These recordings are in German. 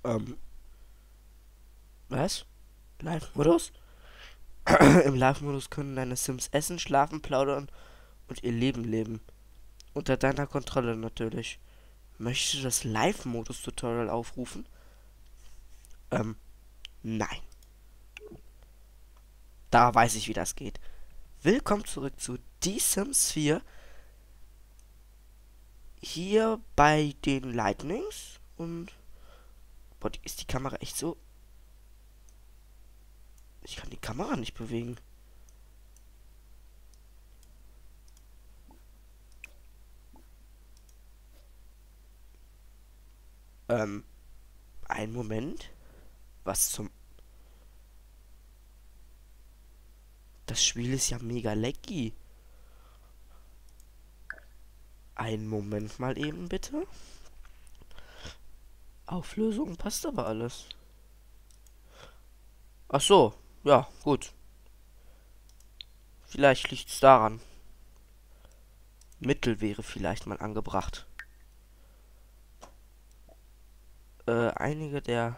Ähm, was? Live-Modus? Im Live-Modus können deine Sims essen, schlafen, plaudern und ihr Leben leben. Unter deiner Kontrolle natürlich. Möchtest du das Live-Modus-Tutorial aufrufen? Nein. Da weiß ich, wie das geht. Willkommen zurück zu Die Sims 4. Hier bei den Lightnings. Und... Boah, ist die Kamera echt so... Ich kann die Kamera nicht bewegen. Einen Moment. Was zum... Das Spiel ist ja mega laggy. Einen Moment mal eben, bitte. Auflösung passt aber alles. Ach so, ja, gut. Vielleicht liegt's daran. Mittel wäre vielleicht mal angebracht. Einige der...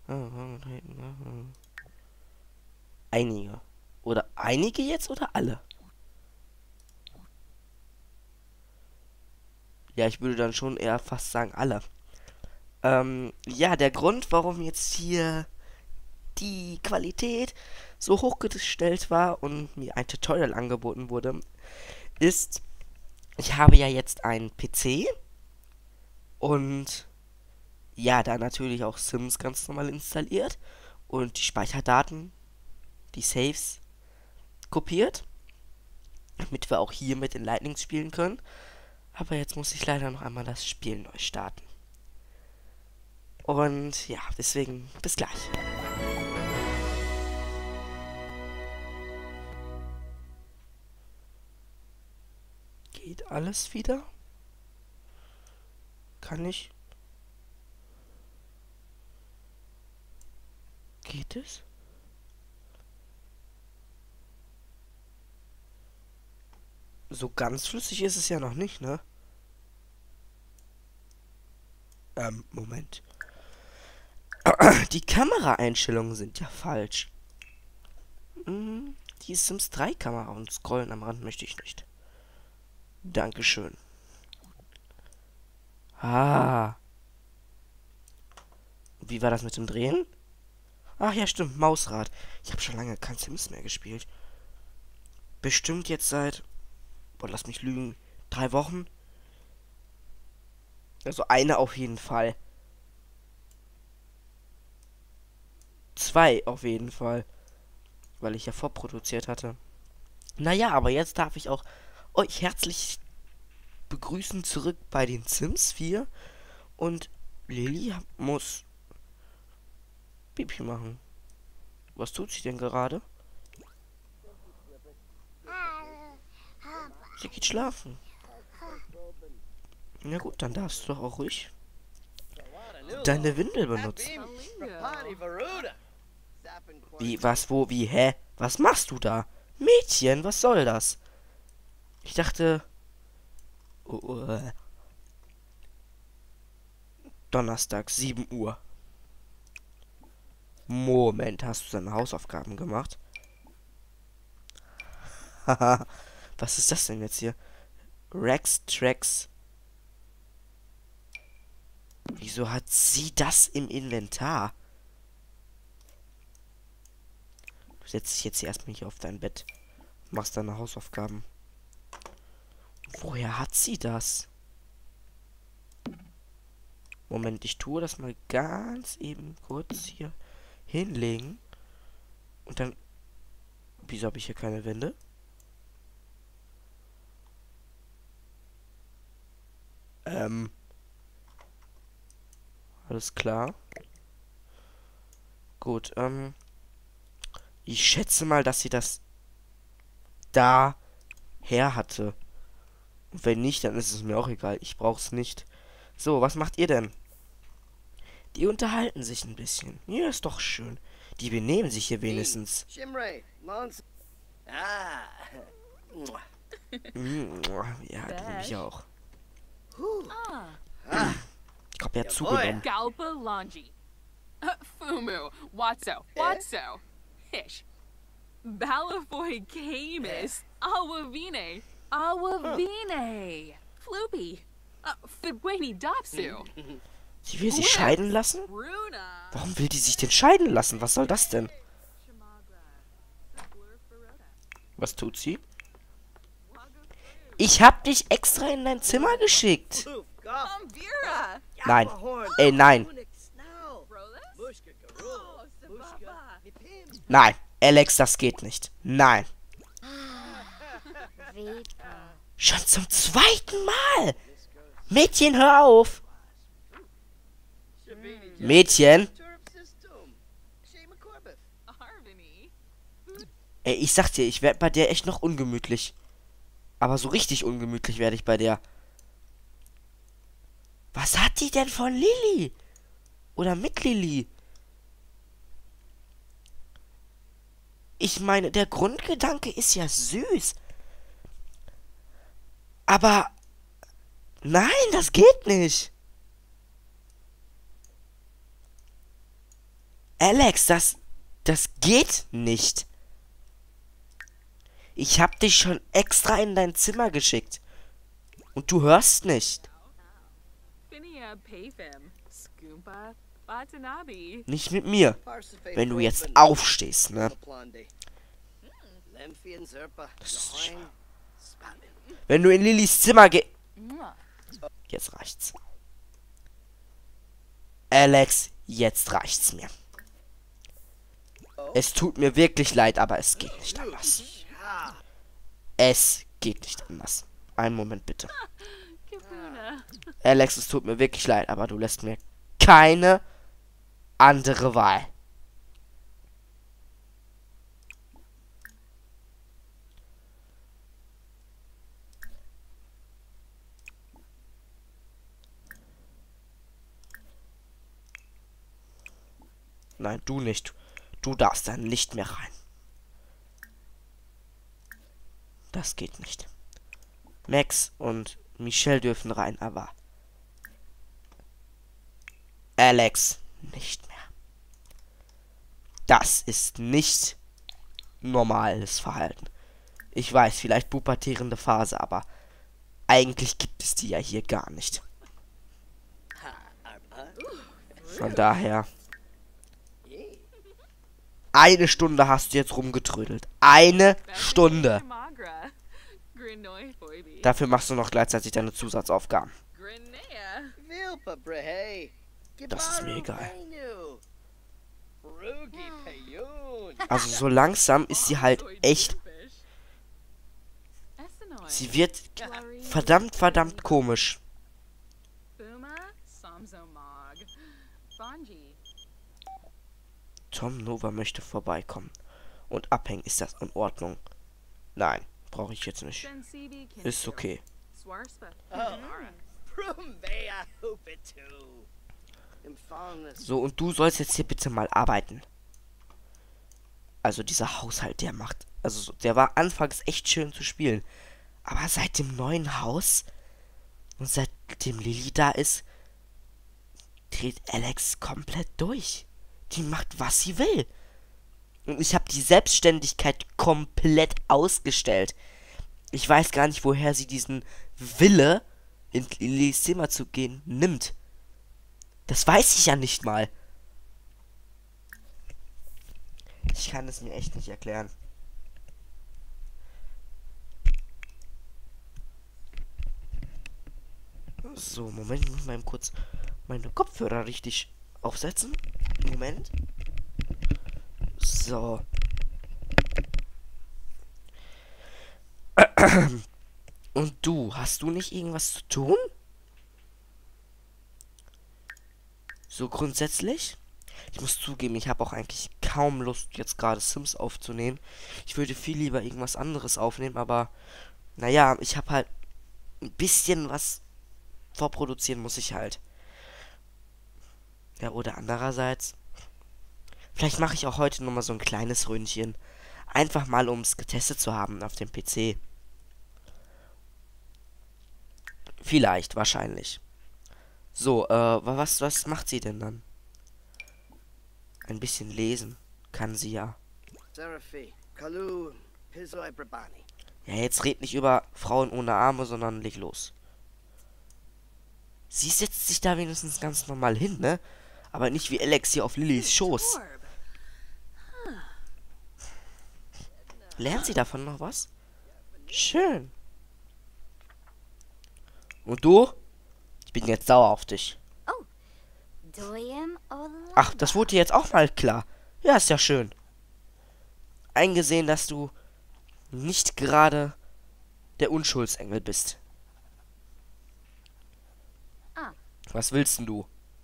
Einige. Oder einige jetzt oder alle? Ja, ich würde dann schon eher fast sagen alle. Ja, der Grund, warum jetzt hier die Qualität so hochgestellt war und mir ein Tutorial angeboten wurde, ist, ich habe ja jetzt einen PC und ja, da natürlich auch Sims ganz normal installiert und die Speicherdaten, die Saves kopiert, damit wir auch hier mit den Lightnings spielen können. Aber jetzt muss ich leider noch einmal das Spiel neu starten. Und ja, deswegen bis gleich. Geht alles wieder? Kann ich? Geht es? So ganz flüssig ist es ja noch nicht, ne? Moment. Die Kameraeinstellungen sind ja falsch. Die Sims 3 Kamera und Scrollen am Rand möchte ich nicht. Dankeschön. Ah. Wie war das mit dem Drehen? Ach ja, stimmt, Mausrad. Ich habe schon lange kein Sims mehr gespielt. Bestimmt jetzt seit... Boah, lass mich lügen. 3 Wochen? Also eine auf jeden Fall. 2 auf jeden Fall. Weil ich ja vorproduziert hatte. Naja, aber jetzt darf ich auch euch herzlich begrüßen zurück bei den Sims 4. Und Lilly muss Pipi machen. Was tut sie denn gerade? Sie geht schlafen. Na gut, dann darfst du doch auch ruhig deine Windel benutzen. Wie, was, wo, wie, hä? Was machst du da? Mädchen, was soll das? Ich dachte... Donnerstag, 7 Uhr. Moment, hast du deine Hausaufgaben gemacht? Haha, was ist das denn jetzt hier? Rex Tracks. Wieso hat sie das im Inventar? Du setzt dich jetzt erstmal hier auf dein Bett. Machst deine Hausaufgaben. Woher hat sie das? Moment, ich tue das mal ganz eben kurz hier hinlegen. Und dann... Wieso habe ich hier keine Wände? Alles klar. Gut, ich schätze mal, dass sie das da her hatte. Und wenn nicht, dann ist es mir auch egal. Ich brauch's nicht. So, was macht ihr denn? Die unterhalten sich ein bisschen. Ja, ist doch schön. Die benehmen sich hier wenigstens. Ja, die nehme ich auch. Ich hab ja zugenommen. Umu, Watso, Watso, Hish, Balafoy Camus, Awavine, Awavine, Floopy, Fibweni Dopsu, Sie will sich scheiden lassen? Runa, Warum will die sich denn scheiden lassen? Was soll das denn? Was tut sie? Ich hab dich extra in dein Zimmer geschickt. Amvira, Nein. Ey, nein. Rolis, oh, Sababa, Nein. Alex, das geht nicht. Nein. Schon zum zweiten Mal. Mädchen, hör auf. Mädchen. Harvini, Ey, ich sag dir, ich werd bei der echt noch ungemütlich. Aber so richtig ungemütlich werde ich bei der. Was hat die denn von Lilly? Oder mit Lilly? Ich meine, der Grundgedanke ist ja süß. Aber nein, das geht nicht. Alex, das geht nicht. Ich hab dich schon extra in dein Zimmer geschickt. Und du hörst nicht. Finia Payfim, Scoompa, Watanabe, Nicht mit mir. Wenn du jetzt aufstehst, ne? Das ist schon. Wenn du in Lillys Zimmer gehst. Jetzt reicht's. Alex, jetzt reicht's mir. Es tut mir wirklich leid, aber es geht nicht anders. Es geht nicht anders. Einen Moment bitte. Kapuna, Alex, es tut mir wirklich leid, aber du lässt mir keine andere Wahl. Nein, du nicht. Du darfst dann nicht mehr rein. Das geht nicht. Max und Michelle dürfen rein, aber Alex nicht mehr. Das ist nicht normales Verhalten. Ich weiß, vielleicht pubertierende Phase, aber eigentlich gibt es die ja hier gar nicht. Von daher. Eine Stunde hast du jetzt rumgetrödelt. Eine Stunde. Magra, Grinoi Foibi, Dafür machst du noch gleichzeitig deine Zusatzaufgaben. Grinea, Das ist mir egal. Also so langsam ist sie halt echt. Sie wird verdammt komisch. Buma, Samsomog, Bonji, Tom Nova möchte vorbeikommen. Und abhängen, ist das in Ordnung? Nein, brauche ich jetzt nicht. Sensibi, Ist okay. Swarspa, So, und du sollst jetzt hier bitte mal arbeiten. Also dieser Haushalt, der macht. Also der war anfangs echt schön zu spielen. Aber seit dem neuen Haus und seitdem Lilly da ist, dreht Alex komplett durch. Die macht, was sie will. Und ich habe die Selbstständigkeit komplett ausgestellt. Ich weiß gar nicht, woher sie diesen Wille, in Lillys Zimmer zu gehen, nimmt. Das weiß ich ja nicht mal. Ich kann es mir echt nicht erklären. So, Moment, ich muss mal eben kurz meine Kopfhörer richtig aufsetzen. Moment. So. Und du, hast du nicht irgendwas zu tun? So grundsätzlich? Ich muss zugeben, ich habe auch eigentlich kaum Lust, jetzt gerade Sims aufzunehmen. Ich würde viel lieber irgendwas anderes aufnehmen, aber naja, ich habe halt ein bisschen was vorproduzieren muss ich halt. Ja, oder andererseits, vielleicht mache ich auch heute nochmal so ein kleines Ründchen. Einfach mal, um es getestet zu haben auf dem PC. Vielleicht, wahrscheinlich. So, was macht sie denn dann? Ein bisschen lesen kann sie ja. Seraphi, Kalu, Pizoi Brabani. Ja, jetzt red nicht über Frauen ohne Arme, sondern leg los. Sie setzt sich da wenigstens ganz normal hin, ne? Aber nicht wie Alex hier auf Lillys Schoß. Torb. Lernt sie davon noch was? Schön. Und du? Ich bin jetzt sauer auf dich. Doyam Ach, das wurde dir jetzt auch mal klar. Ja, ist ja schön. Eingesehen, dass du nicht gerade der Unschuldsengel bist. Ah. Was willst denn du?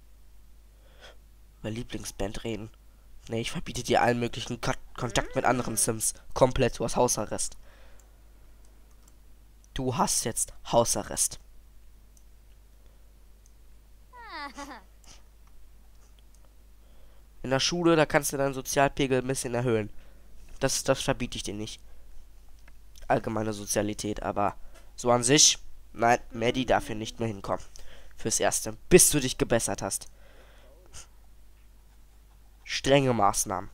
Über Lieblingsband reden. Nee, ich verbiete dir allen möglichen Kontakt mit anderen Sims. Komplett, du hast Hausarrest. Du hast jetzt Hausarrest. In der Schule, da kannst du deinen Sozialpegel ein bisschen erhöhen. Das verbiete ich dir nicht. Allgemeine Sozialität, aber so an sich, nein, Maddie darf hier nicht mehr hinkommen. Fürs Erste, bis du dich gebessert hast. Strenge Maßnahmen.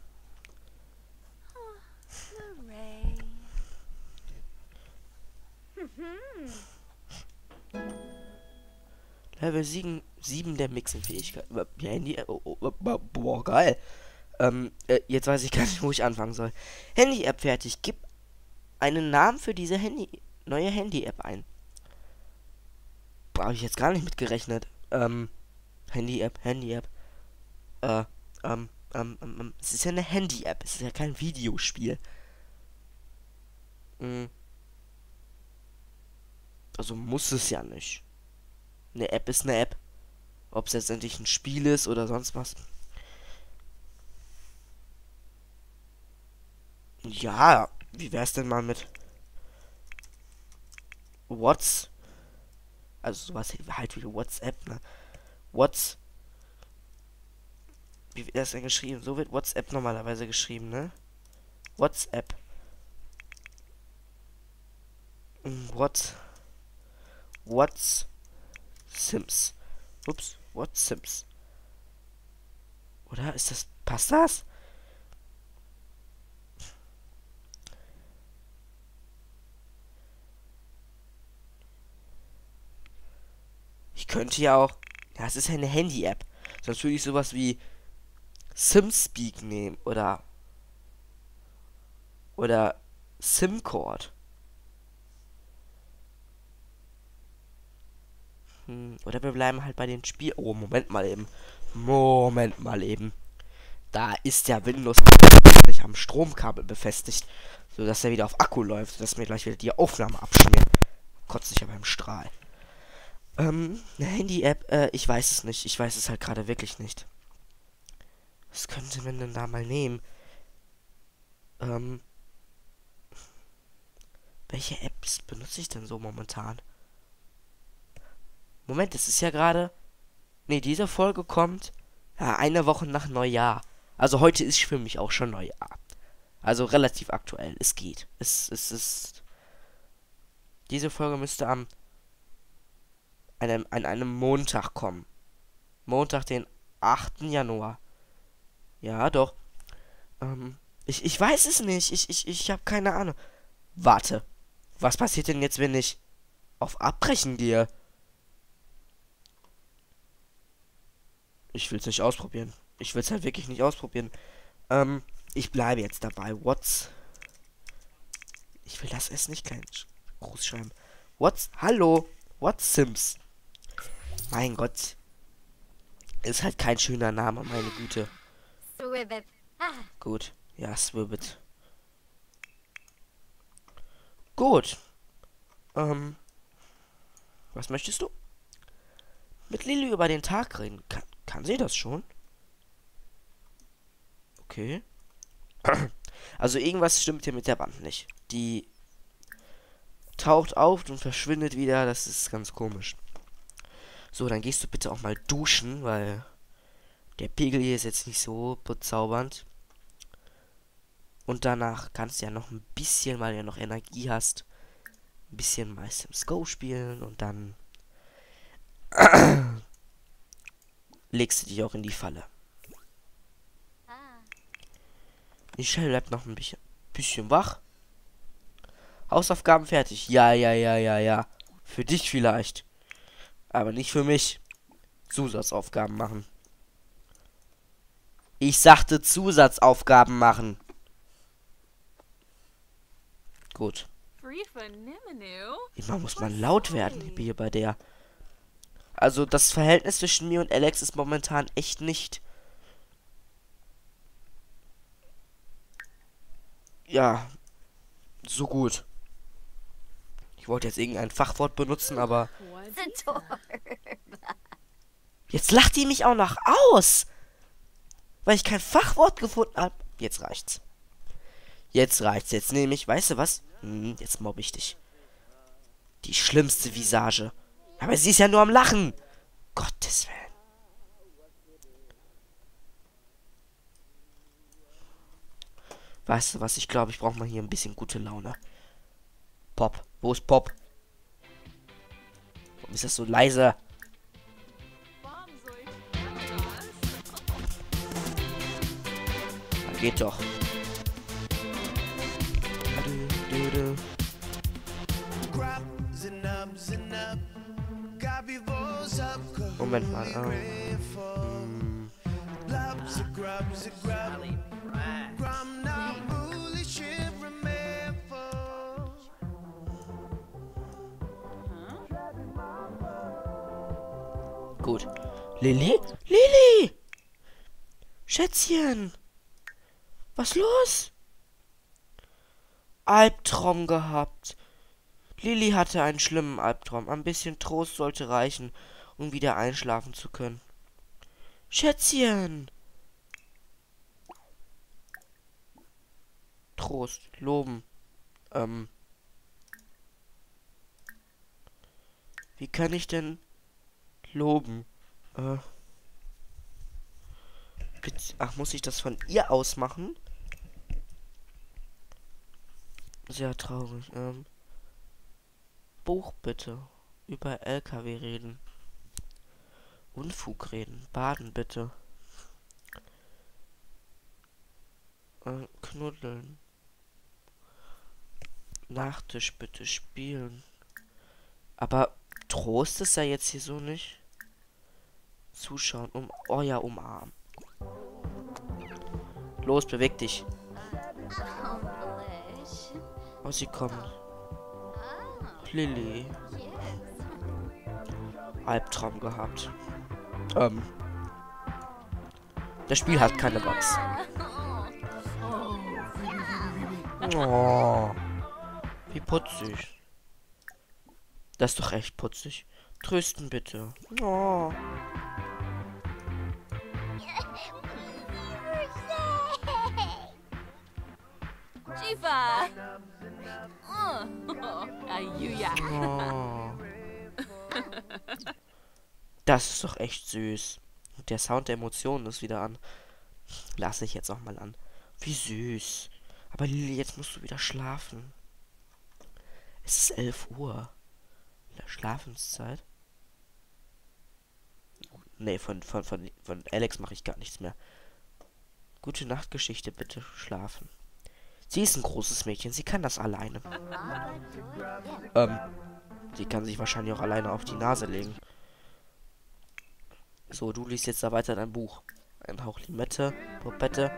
Level 7 der Mixen-Fähigkeit. Ja, Handy. Boah, geil. Jetzt weiß ich gar nicht, wo ich anfangen soll. Handy-App fertig. Gib einen Namen für diese neue Handy-App ein. Habe ich jetzt gar nicht mitgerechnet. Handy-App. Es ist ja eine Handy-App. Es ist ja kein Videospiel. Also muss es ja nicht. Eine App ist eine App. Ob es letztendlich ein Spiel ist oder sonst was. Ja, wie wär's denn mal mit also sowas halt wie WhatsApp, ne? Wie wird das denn geschrieben? So wird WhatsApp normalerweise geschrieben, ne? WhatsApp. Sims. Ups, Sims. Oder ist das, passt das? Ich könnte ja auch, ja, es ist ja eine Handy-App. Sonst würde ich sowas wie SimSpeak nehmen oder SimCord. Oder wir bleiben halt bei den Spiel. Oh, Moment mal eben. Da ist der Windows nicht am Stromkabel befestigt, sodass er wieder auf Akku läuft, sodass mir gleich wieder die Aufnahme abschmiert. Kotzt sich aber im Strahl. Eine Handy-App, ich weiß es nicht. Ich weiß es halt gerade wirklich nicht. Was könnte man denn da mal nehmen? Welche Apps benutze ich denn so momentan? Moment, es ist ja gerade... Ne, diese Folge kommt ja eine Woche nach Neujahr. Also heute ist für mich auch schon Neujahr. Also relativ aktuell. Es geht. Es ist... Diese Folge müsste an einem Montag kommen. Montag, den 8. Januar. Ja, doch. Ich weiß es nicht. Ich habe keine Ahnung. Warte. Was passiert denn jetzt, wenn ich auf Abbrechen gehe? Ich will es nicht ausprobieren. Ich will es halt wirklich nicht ausprobieren. Ich bleibe jetzt dabei. Ich will das erst nicht klein groß schreiben. Hallo? Sims? Mein Gott. Ist halt kein schöner Name, meine Güte. Gut. Ja, Swibbit. Gut. Was möchtest du? Mit Lilly über den Tag reden. Kann sie das schon? Okay. Also irgendwas stimmt hier mit der Wand nicht. Die taucht auf und verschwindet wieder. Das ist ganz komisch. So, dann gehst du bitte auch mal duschen, weil der Pegel hier ist jetzt nicht so bezaubernd. Und danach kannst du ja noch ein bisschen, weil du ja noch Energie hast, ein bisschen mal Sims Go spielen und dann legst du dich auch in die Falle. Michelle bleibt noch ein bisschen wach. Hausaufgaben fertig. Ja, ja, ja, ja, ja. Für dich vielleicht. Aber nicht für mich. Zusatzaufgaben machen. Ich sagte Zusatzaufgaben machen. Gut. Frifa Niminu. Immer muss man laut werden hier bei der. Also das Verhältnis zwischen mir und Alex ist momentan echt nicht. Ja. So gut. Ich wollte jetzt irgendein Fachwort benutzen, aber Zator. jetzt lacht die mich auch noch aus. Weil ich kein Fachwort gefunden habe. Jetzt reicht's. Jetzt reicht's. Jetzt nehme ich, weißt du was? Jetzt mobbe ich dich. Die schlimmste Visage. Aber sie ist ja nur am Lachen. Gottes Willen. Weißt du was? Ich glaube, ich brauche mal hier ein bisschen gute Laune. Pop. Wo ist Pop? Warum ist das so leise? Bombsoy. Na, geht doch. Moment mal. Gut. Lilly? Lilly! Schätzchen! Was los? Albtraum gehabt. Lilly hatte einen schlimmen Albtraum. Ein bisschen Trost sollte reichen, um wieder einschlafen zu können. Schätzchen! Trost, loben. Wie kann ich denn loben? Ach, muss ich das von ihr aus machen? Sehr traurig. Buch bitte. Über LKW reden. Unfug reden. Baden bitte. Knuddeln. Nachtisch bitte spielen. Aber Trost ist ja jetzt hier so nicht. Zuschauen. Oh ja, umarmen. Los, beweg dich. Accomplish. Oh, sie kommt. Oh, Lilly. yes. Albtraum gehabt. Das Spiel hat keine Bugs. Oh. Wie putzig. Das ist doch echt putzig. Trösten bitte. Oh. Jifa. Ayuya. Oh. Das ist doch echt süß. Und der Sound der Emotionen ist wieder an. Lass ich jetzt auch mal an. Wie süß. Aber Lilly, jetzt musst du wieder schlafen. Es ist 11 Uhr. Der Schlafenszeit. Nee, von Alex mache ich gar nichts mehr. Gute Nachtgeschichte, bitte schlafen. Sie ist ein großes Mädchen, sie kann das alleine. Sie kann sich wahrscheinlich auch alleine auf die Nase legen. So, du liest jetzt da weiter dein Buch. Ein Hauch Limette, Popette.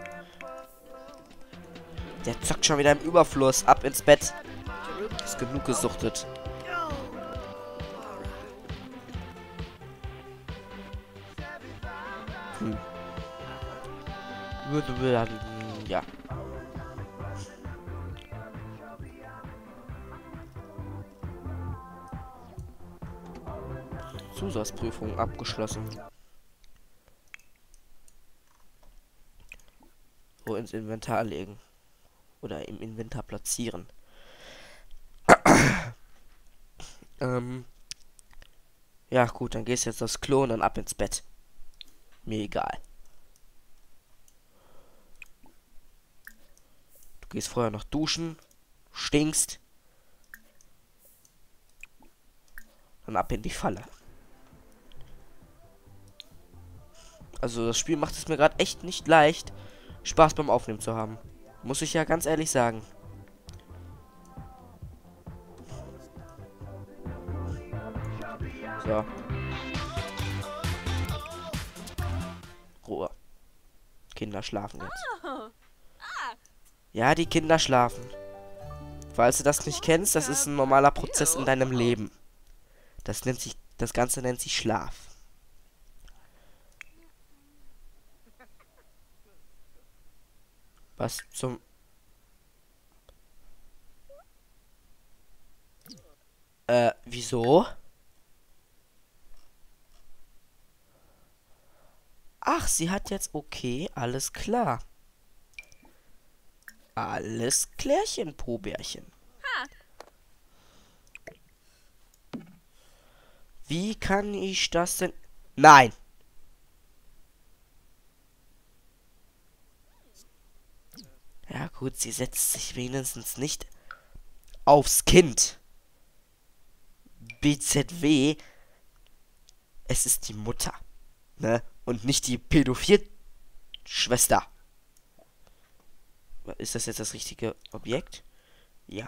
Der zockt schon wieder im Überfluss. Ab ins Bett. Ist genug gesuchtet. Ja. Zusatzprüfung abgeschlossen. So ins Inventar legen. Oder im Inventar platzieren. Ja, gut, dann gehst du jetzt aufs Klo und dann ab ins Bett. Mir egal. Du gehst vorher noch duschen, stinkst. Dann ab in die Falle. Also das Spiel macht es mir gerade echt nicht leicht, Spaß beim Aufnehmen zu haben. Muss ich ja ganz ehrlich sagen. So. Ruhe. Kinder schlafen jetzt. Oh. Ja, die Kinder schlafen. Falls du das nicht kennst, das ist ein normaler Prozess in deinem Leben. Das Ganze nennt sich Schlaf. Was zum... wieso? Ach, sie hat jetzt... Okay, alles klar. Alles klärchen, Pobärchen. Wie kann ich das denn... Nein! Ja gut, sie setzt sich wenigstens nicht aufs Kind. BZW. Es ist die Mutter. Ne? Und nicht die Pädophil-Schwester. Ist das jetzt das richtige Objekt? Ja.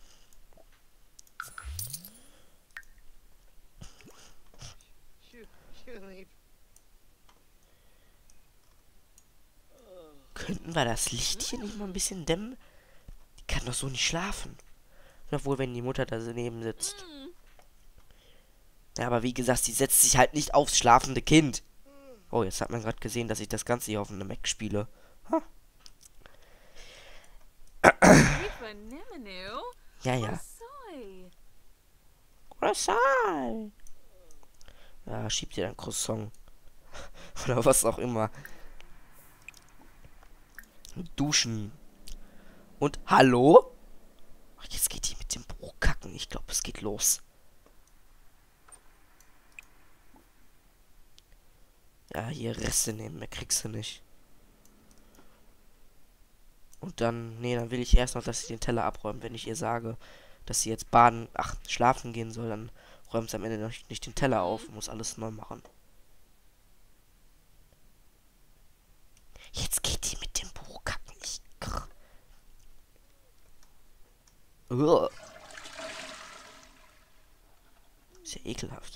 Könnten wir das Licht hier nicht mal ein bisschen dämmen? Die kann doch so nicht schlafen. Obwohl, wenn die Mutter da daneben sitzt. Ja, aber wie gesagt, sie setzt sich halt nicht aufs schlafende Kind. Oh, jetzt hat man gerade gesehen, dass ich das Ganze hier auf einem Mac spiele. Ha. Chifa Niminu. Ja, ja. Soy. Croissant. Ja, schiebt ihr ein Croissant. Oder was auch immer. Duschen. Und hallo? Ach, jetzt geht die mit dem Buch kacken. Ich glaube, es geht los. Ja, hier Reste nehmen, mehr kriegst du nicht. Und dann, nee, dann will ich erst noch, dass sie den Teller abräumt. Wenn ich ihr sage, dass sie jetzt baden, schlafen gehen soll, dann räumt sie am Ende noch nicht den Teller auf und muss alles neu machen. Jetzt geht die mit dem Buch kacken. Ist ja ekelhaft.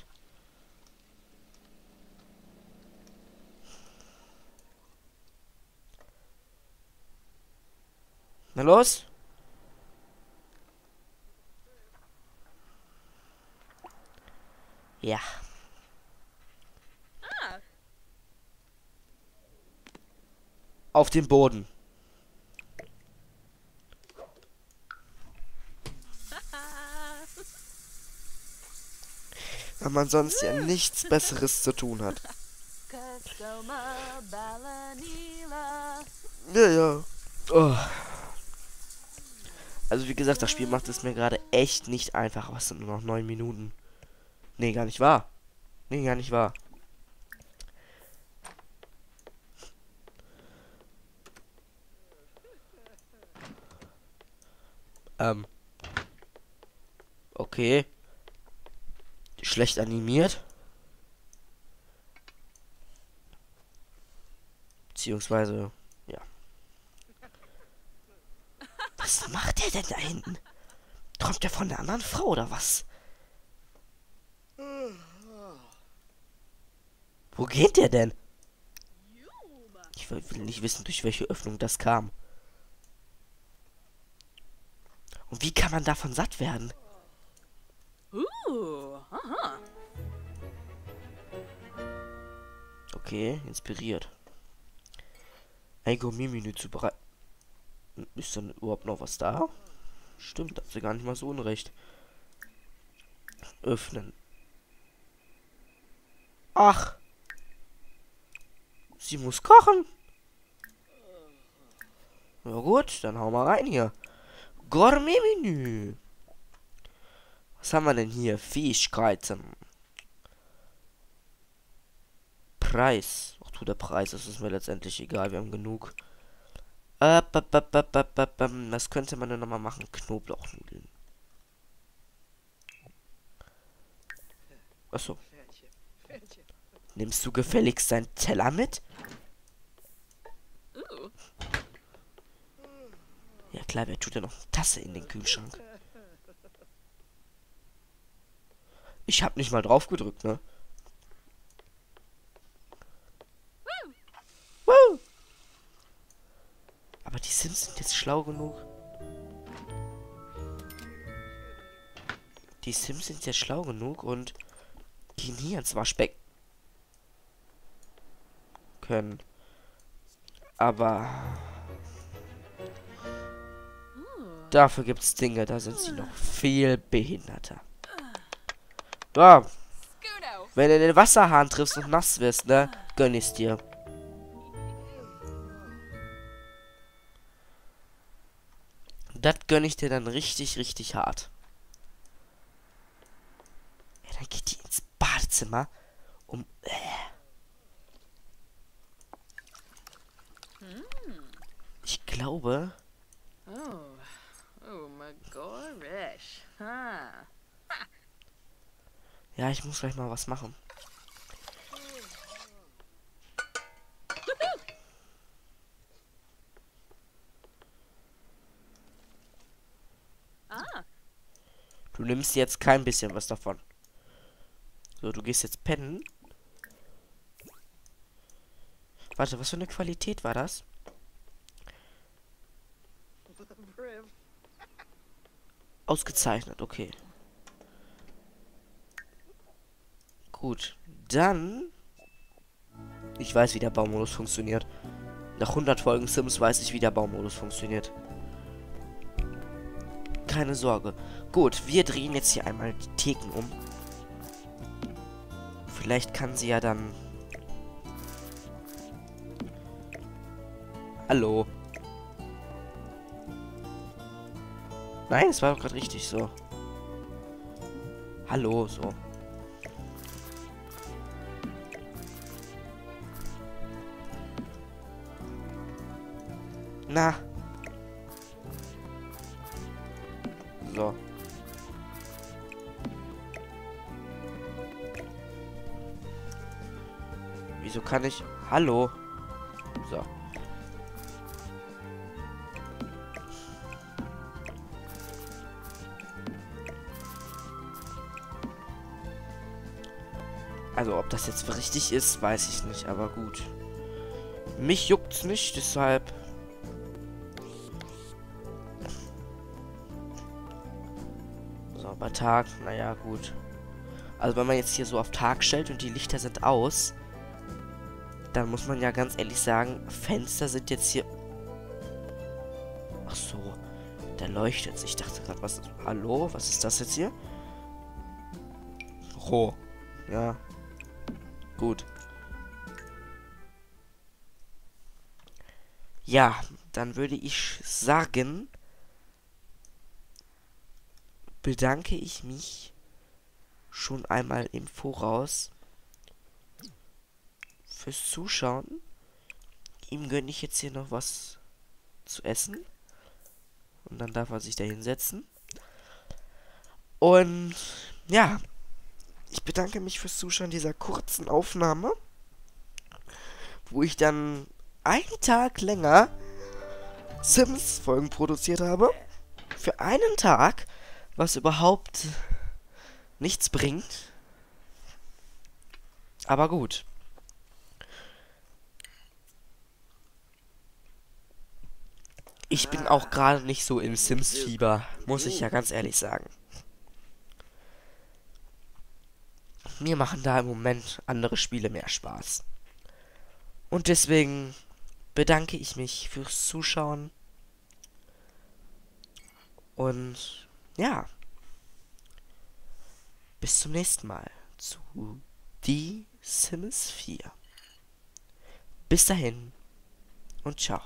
Na los? Ja. Auf den Boden. Weil man sonst ja nichts Besseres zu tun hat. Ja, ja. Oh. Also wie gesagt, das Spiel macht es mir gerade echt nicht einfach. Was sind nur noch 9 Minuten? Nee, gar nicht wahr. Nee, gar nicht wahr. Okay. Schlecht animiert. Beziehungsweise, ja. Was macht der denn da hinten? Träumt der von der anderen Frau oder was? Wo geht der denn? Ich will nicht wissen, durch welche Öffnung das kam. Und wie kann man davon satt werden? Okay, inspiriert. Ein Gourmet-Menü zubereiten. Ist denn überhaupt noch was da? Stimmt, hat sie gar nicht mal so unrecht. Öffnen. Ach. Sie muss kochen. Na gut, dann hauen wir rein hier. Gourmet-Menü. Was haben wir denn hier? Fähigkeiten. Preis. Ach du, der Preis, das ist mir letztendlich egal. Wir haben genug. Was könnte man denn nochmal machen? Knoblauchnudeln. Achso. Nimmst du gefälligst deinen Teller mit? Ja klar, wer tut denn noch eine Tasse in den Kühlschrank? Ich hab nicht mal drauf gedrückt, ne? Woo! Aber die Sims sind jetzt schlau genug. Die Sims sind jetzt schlau genug und gehen hier ins Waschbecken können. Aber dafür gibt's Dinge, da sind sie noch viel behinderter. Ja, Scudo. wenn du den Wasserhahn triffst und nass wirst, ne, gönn ich's dir. Das gönn ich dir dann richtig, richtig hart. Ja, dann geht die ins Badezimmer um... Ich glaube... Oh my gosh. Huh. Ja, ich muss gleich mal was machen. Ah. Du nimmst jetzt kein bisschen was davon. So, du gehst jetzt pennen. Warte, was für eine Qualität war das? Ausgezeichnet, okay. Gut, dann... Ich weiß, wie der Baumodus funktioniert. Nach 100 Folgen Sims weiß ich, wie der Baumodus funktioniert. Keine Sorge. Gut, wir drehen jetzt hier einmal die Theken um. Vielleicht kann sie ja dann... Hallo. Nein, es war doch gerade richtig so. Hallo, so. Na. So. Wieso kann ich... Hallo. So. Also, ob das jetzt richtig ist, weiß ich nicht, aber gut. Mich juckt's nicht, deshalb... So, bei Tag, naja, gut. Also, wenn man jetzt hier so auf Tag stellt und die Lichter sind aus, dann muss man ja ganz ehrlich sagen, Fenster sind jetzt hier... Ach so, da leuchtet's. Ich dachte gerade, was... Hallo, was ist das jetzt hier? Roh. Ja. Gut. Ja, dann würde ich sagen, bedanke ich mich schon einmal im Voraus fürs Zuschauen. Ihm gönne ich jetzt hier noch was zu essen. Und dann darf er sich da hinsetzen. Und ja, ich bedanke mich fürs Zuschauen dieser kurzen Aufnahme, wo ich dann einen Tag länger Sims-Folgen produziert habe. Für einen Tag, was überhaupt nichts bringt. Aber gut. Ich bin auch gerade nicht so im Sims-Fieber, muss ich ja ganz ehrlich sagen. Mir machen da im Moment andere Spiele mehr Spaß. Und deswegen bedanke ich mich fürs Zuschauen. Und ja, bis zum nächsten Mal zu Die Sims 4. Bis dahin und ciao.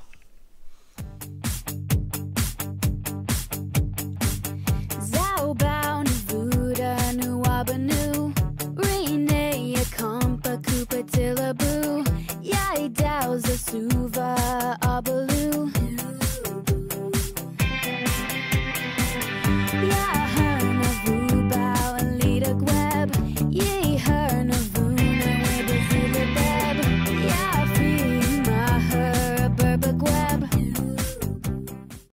Zaubau Vuda Nuabanu Rene Yakampa Kupa Tillabu Yai Dowza Suva Abalu